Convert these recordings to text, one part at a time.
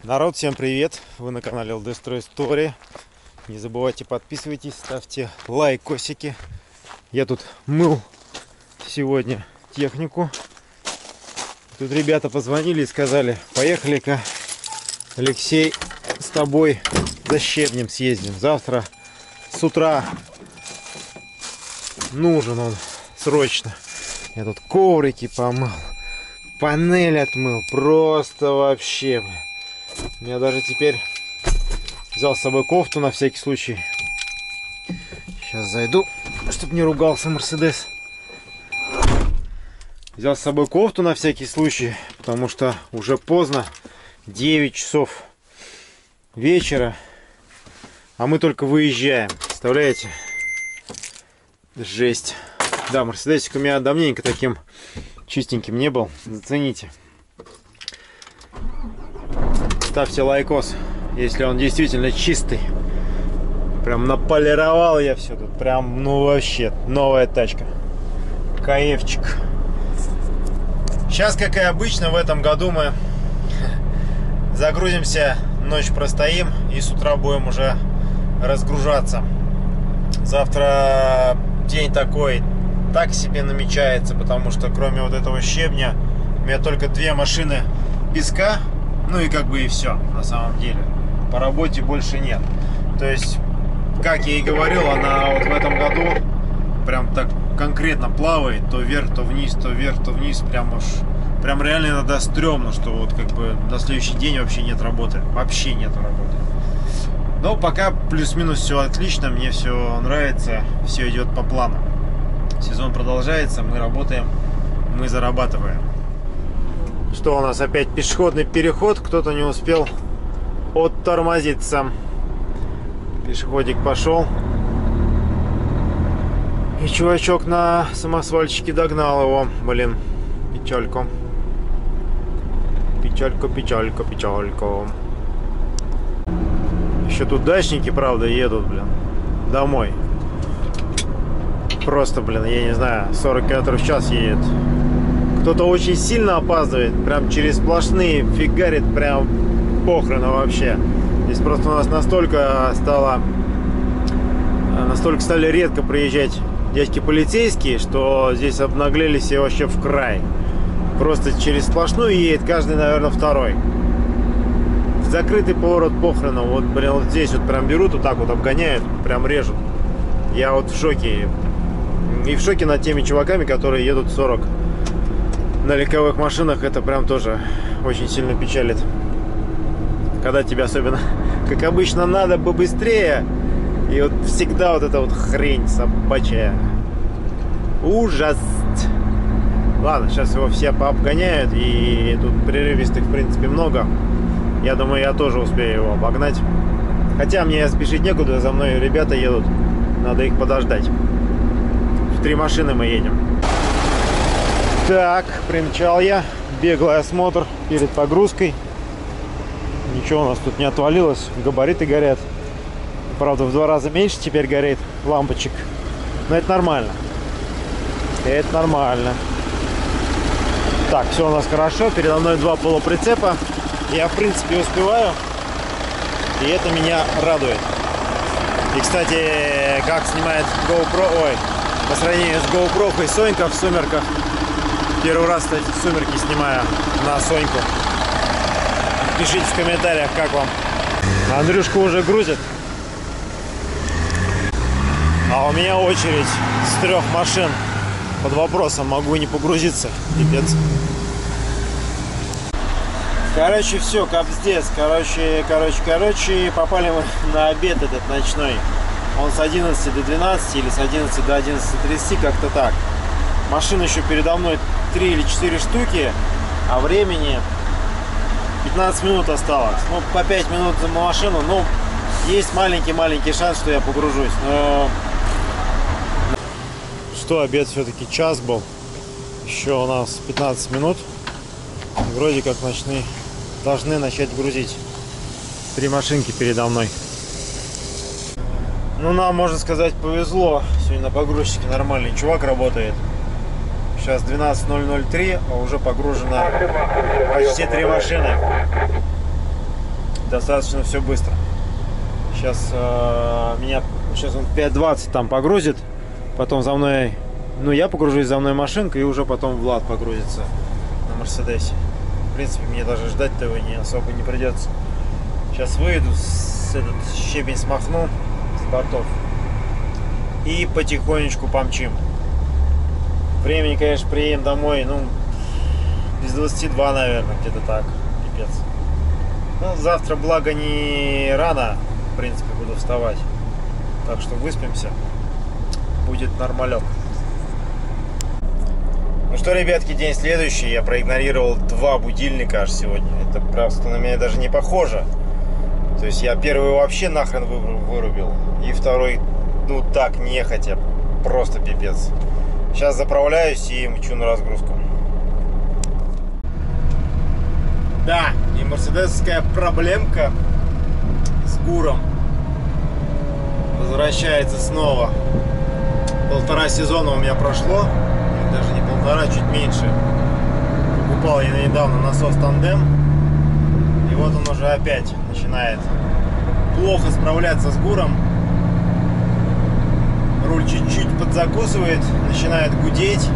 Народ, всем привет! Вы на канале LD Story. Не забывайте подписывайтесь, ставьте лайкосики. Я тут мыл сегодня технику. Тут ребята позвонили и сказали: поехали-ка, Алексей, с тобой за щебнем съездим. Завтра с утра нужен он срочно. Я тут коврики помыл, панель отмыл. Просто вообще. Я даже теперь взял с собой кофту на всякий случай. Сейчас зайду, чтобы не ругался Мерседес. Взял с собой кофту на всякий случай, потому что уже поздно, 9 часов вечера, а мы только выезжаем. Представляете? Жесть. Да, Мерседесик у меня давненько таким чистеньким не был. Зацените. Ставьте лайкос, если он действительно чистый. Прям наполировал я все тут. Прям, ну вообще, новая тачка. Каевчик. Сейчас, как и обычно, в этом году мы загрузимся, ночь простоим и с утра будем уже разгружаться. Завтра день такой, так себе намечается, потому что кроме вот этого щебня у меня только 2 машины песка. Ну и как бы и все, на самом деле. По работе больше нет. То есть, как я и говорил, она вот в этом году прям так конкретно плавает. То вверх, то вниз, то вверх, то вниз. Прям реально иногда стрёмно, что вот как бы на следующий день вообще нет работы. Вообще нет работы. Но пока плюс-минус все отлично. Мне все нравится. Все идет по плану. Сезон продолжается. Мы работаем. Мы зарабатываем. Что у нас опять пешеходный переход, кто-то не успел оттормозиться. Пешеходик пошел. И чувачок на самосвальчике догнал его. Блин, печальку. Печальку, печальку, печальку. Еще тут дачники, правда, едут, блин, домой. Просто, блин, я не знаю, 40 км в час едет. Кто-то очень сильно опаздывает, прям через сплошные фигарит, прям похрена вообще. Здесь просто у нас настолько стали редко приезжать дядьки полицейские, что здесь обнаглелись и вообще в край. Просто через сплошную едет каждый, наверное, второй. В закрытый поворот похрена. Вот, блин, вот здесь вот прям берут, вот так вот обгоняют, прям режут. Я вот в шоке. И в шоке над теми чуваками, которые едут 40. На легковых машинах. Это прям тоже очень сильно печалит. Когда тебе особенно, как обычно, надо бы быстрее. И вот всегда вот эта вот хрень собачья. Ужас. Ладно, сейчас его все пообгоняют. И тут прерывистых, в принципе, много. Я думаю, я тоже успею его обогнать. Хотя мне спешить некуда. За мной ребята едут. Надо их подождать. В 3 машины мы едем. Так, примчал я. Беглый осмотр перед погрузкой. Ничего у нас тут не отвалилось. Габариты горят. Правда, в 2 раза меньше теперь горит лампочек. Но это нормально. Это нормально. Так, все у нас хорошо. Передо мной 2 полуприцепа. Я, в принципе, успеваю. И это меня радует. И, кстати, как снимает GoPro... Ой, по сравнению с GoPro и Сонька в сумерках. Первый раз, кстати, сумерки снимаю на Соньку. Пишите в комментариях, как вам. Андрюшка уже грузит. А у меня очередь с 3 машин. Под вопросом, могу не погрузиться. Пипец. Короче, все, капздец. Короче, попали мы на обед этот ночной. Он с 11 до 12 или с 11 до 11:30, как-то так. Машин еще передо мной 3 или 4 штуки, а времени 15 минут осталось. Ну, по 5 минут за машину. Ну, есть маленький шанс, что я погружусь. Но... Что, обед все-таки час был. Еще у нас 15 минут. Вроде как должны начать грузить. 3 машинки передо мной. Ну, нам, можно сказать, повезло. Сегодня на погрузчике нормальный чувак работает. Сейчас 12:003, а уже погружено почти 3 машины. достаточно все быстро. Сейчас он 5:20 там погрузит, потом за мной, ну я погружусь, за мной машинка, и уже потом Влад погрузится на Мерседесе. В принципе, мне даже ждать-то его особо не придется. Сейчас выйду, этот щебень смахну с бортов и потихонечку помчим. Времени, конечно, приедем домой, ну, без 22, наверное, где-то так, пипец. Ну, завтра, благо, не рано, в принципе, буду вставать. Так что выспимся, будет нормалек. Ну что, ребятки, день следующий. Я проигнорировал 2 будильника аж сегодня. Это просто на меня даже не похоже. То есть я первый вообще нахрен вырубил. И второй, ну так, нехотя. Просто пипец. Сейчас заправляюсь и мчу на разгрузку. Да, и мерседесская проблемка с ГУРом возвращается снова. 1,5 сезона у меня прошло. Даже не 1,5, чуть меньше. Покупал я недавно насос тандем. И вот он уже опять начинает плохо справляться с ГУРом. Руль чуть-чуть подзакусывает, начинает гудеть.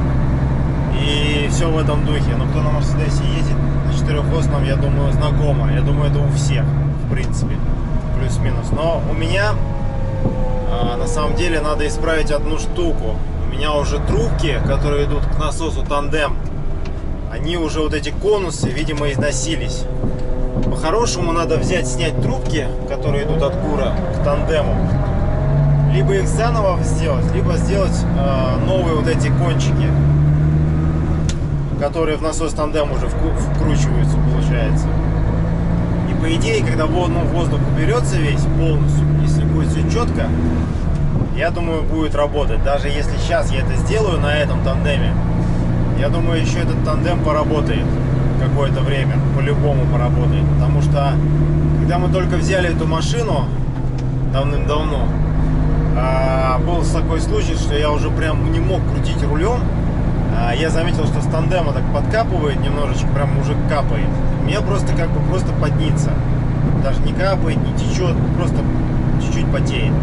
И все в этом духе. Но кто на Мерседесе ездит на 4-осном, я думаю, знакомо. Я думаю, это у всех, в принципе. Плюс-минус. Но у меня на самом деле надо исправить одну штуку. У меня уже трубки, которые идут к насосу тандем, они уже, вот эти конусы, видимо, износились. По-хорошему надо взять, снять трубки, которые идут от ГУРа к тандему. Либо их заново сделать, либо сделать новые вот эти кончики, которые в насос тандем уже вкручиваются, получается. И по идее, когда воздух уберется весь полностью, если будет все четко, я думаю, будет работать. Даже если сейчас я это сделаю на этом тандеме, я думаю, еще этот тандем поработает какое-то время, по-любому поработает. Потому что, когда мы только взяли эту машину давным-давно, был такой случай, что я уже прям не мог крутить рулем. Я заметил, что с тандема так подкапывает немножечко, прям уже капает. У меня просто как бы поднится. Даже не капает, не течет, просто чуть-чуть потеет.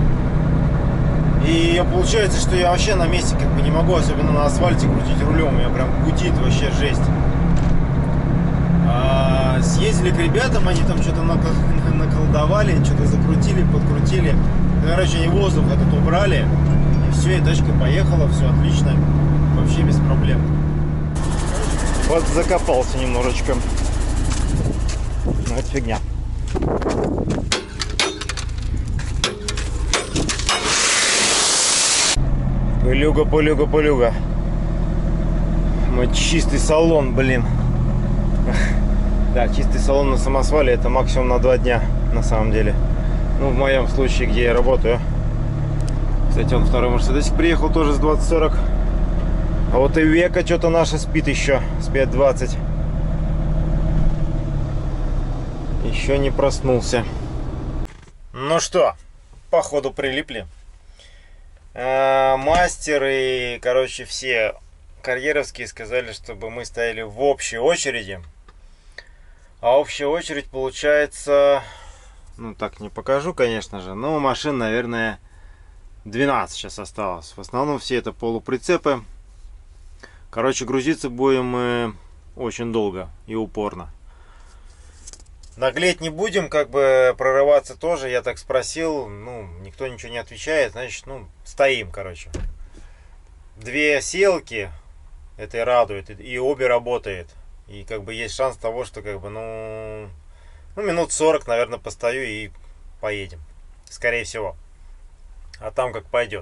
И получается, что я вообще на месте как бы не могу, особенно на асфальте, крутить рулем. У меня прям гудит вообще жесть. Съездили к ребятам, они там что-то наколдовали, что-то закрутили, подкрутили. Короче, они воздух этот убрали. И все, и тачка поехала, все отлично. Вообще без проблем. Вот закопался немножечко. Ну, это фигня. Пылюга, пылюга, пылюга. Мой чистый салон, блин. Да, чистый салон на самосвале — это максимум на 2 дня, на самом деле. Ну, в моем случае, где я работаю. Кстати, он второй Мерседесик приехал тоже с 2040. А вот и Века что-то наша спит еще с 5:20. Еще не проснулся. Ну что, походу прилипли. Мастер и, короче, все карьеровские сказали, чтобы мы стояли в общей очереди. А общая очередь получается, ну так не покажу, конечно же, но машин, наверное, 12 сейчас осталось. В основном все это полуприцепы. Короче, грузиться будем мы очень долго и упорно. Наглеть не будем, как бы прорываться тоже. Я так спросил, ну, никто ничего не отвечает, значит, ну, стоим, короче. 2 селки, это и радует, и обе работает. И как бы есть шанс того, что как бы, ну минут 40, наверное, постою и поедем. Скорее всего. А там как пойдет.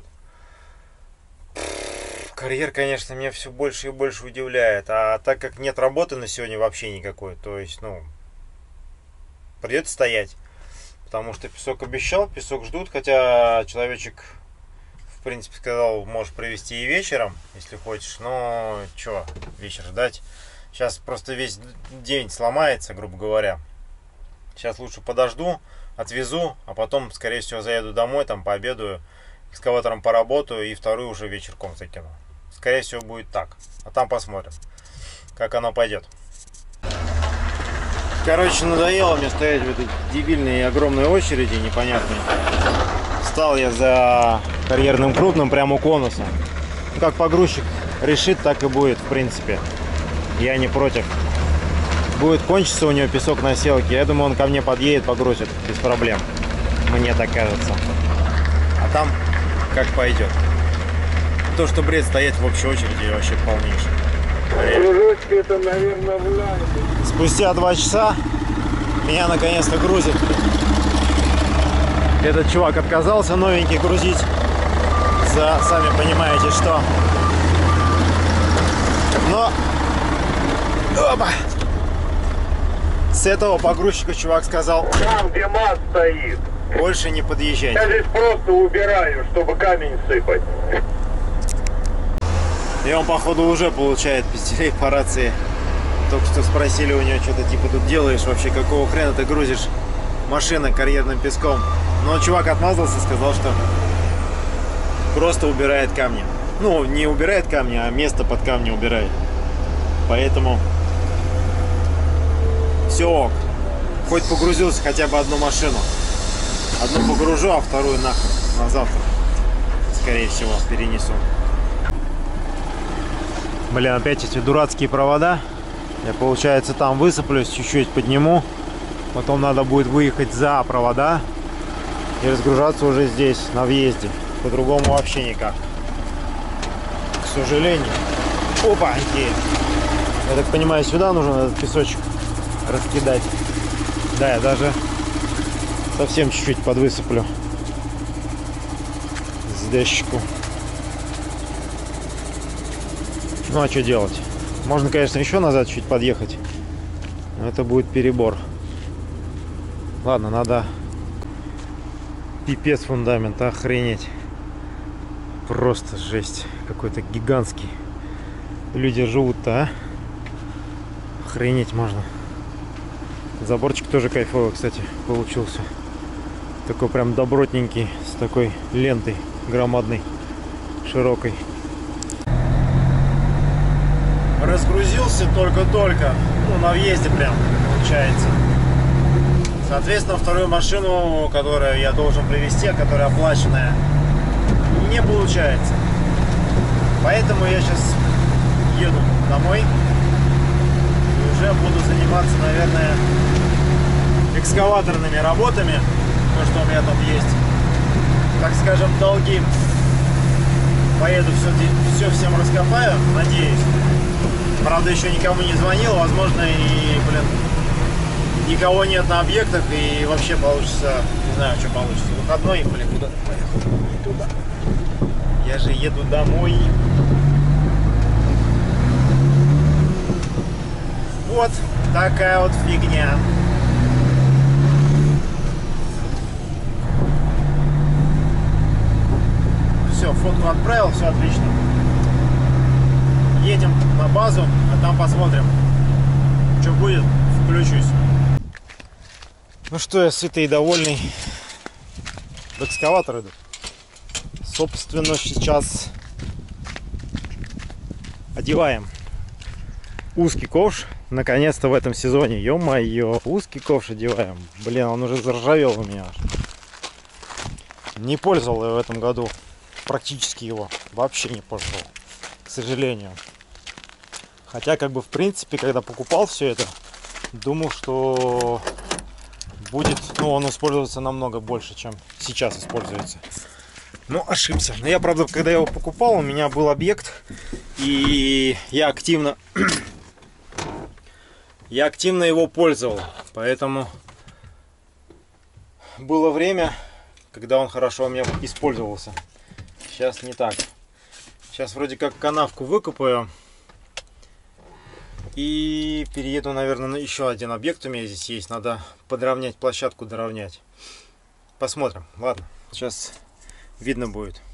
Карьер, конечно, меня все больше и больше удивляет. А так как нет работы на сегодня вообще никакой, то есть, ну, придется стоять. Потому что песок обещал, песок ждут. Хотя человечек, в принципе, сказал, можешь привезти и вечером, если хочешь. Но что, вечер ждать? Сейчас просто весь день сломается, грубо говоря. Сейчас лучше подожду, отвезу, а потом, скорее всего, заеду домой, там пообедаю, экскаватором поработаю и вторую уже вечерком закину. Скорее всего, будет так. А там посмотрим, как оно пойдет. Короче, надоело мне стоять в этой дебильной и огромной очереди непонятной. Встал я за карьерным крупным прямо у конуса. Ну, как погрузчик решит, так и будет, в принципе. Я не против. Будет кончиться у него песок на селке, я думаю, он ко мне подъедет, погрузит без проблем. Мне так кажется. А там как пойдет. То, что бред стоять в общей очереди, вообще полнейший. Кружочки это, наверное, в лайне. Спустя 2 часа меня наконец-то грузит. Этот чувак отказался новенький грузить за, сами понимаете, что. Но опа! С этого погрузчика чувак сказал: Там, где МАЗ стоит. Больше не подъезжайте. Я здесь просто убираю, чтобы камень сыпать. И он, походу, уже получает пиздюлей по рации. Только что спросили у него, что-то типа тут делаешь вообще, какого хрена ты грузишь машины карьерным песком. Но чувак отмазался, сказал, что просто убирает камни. Ну, не убирает камни, а место под камни убирает. Поэтому все ок. Хоть погрузился хотя бы одну машину. Одну погружу, а вторую нахуй на завтра. Скорее всего, перенесу. Блин, опять эти дурацкие провода. Я, получается, там высыплюсь, чуть-чуть подниму. Потом надо будет выехать за провода и разгружаться уже здесь, на въезде. По-другому вообще никак. К сожалению. Опаньки! Я так понимаю, сюда нужно этот песочек раскидать. Да, я даже совсем чуть-чуть подвысыплю с дещику. Ну а что делать? Можно, конечно, еще назад чуть подъехать, но это будет перебор. Ладно, надо. Пипец фундамент, охренеть. Просто жесть. Какой-то гигантский. Люди живут-то, а? Охренеть можно. Заборчик тоже кайфовый, кстати, получился. Такой прям добротненький, с такой лентой громадной, широкой. Разгрузился только-только, ну, на въезде прям, получается. Соответственно, вторую машину, которую я должен привезти, которая оплаченная, не получается. Поэтому я сейчас еду домой и уже буду заниматься, наверное, экскаваторными работами. То, что у меня там есть, так скажем, долги. Поеду, все всем раскопаю, надеюсь. Правда, еще никому не звонил, возможно, и, блин, никого нет на объектах, и вообще получится, не знаю, что получится. Выходной, блин, куда ты поехал? Туда. Я же еду домой. Вот такая вот фигня. Все, фотку отправил, все отлично. Едем на базу, а там посмотрим, что будет, включусь. Ну что, я сытый и довольный. В экскаватор иду. Собственно, сейчас одеваем узкий ковш. Наконец-то в этом сезоне. Ё-моё, узкий ковш одеваем. Блин, он уже заржавел у меня. Не пользовал я в этом году. Практически его. Вообще не пользовал. К сожалению. Хотя, как бы, в принципе, когда покупал все это, думал, что будет, ну, он использоваться намного больше, чем сейчас используется. Но ошибся. Но я, правда, когда его покупал, у меня был объект, и я активно его пользовал. Поэтому было время, когда он хорошо у меня использовался. Сейчас не так. Сейчас вроде как канавку выкопаю. И перееду, наверное, на еще один объект у меня здесь есть. Надо подровнять площадку, доровнять. Посмотрим. Ладно, сейчас видно будет.